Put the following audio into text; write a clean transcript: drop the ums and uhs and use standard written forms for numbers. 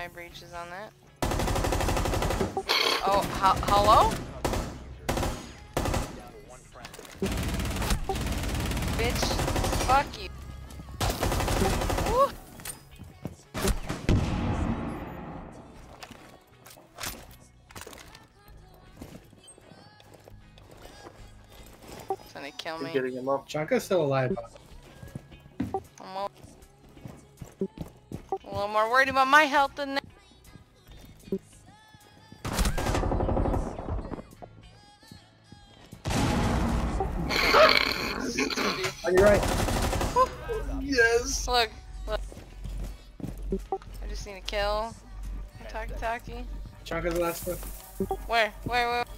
my breaches on that. Oh, hello? Bitch, fuck you. Woo. He's gonna kill me. Getting him up. Chaka's still alive. I'm a little more worried about my health than that. On your right. Yes. Look. I just need a kill. Talkie. Chaka's the last one. Where?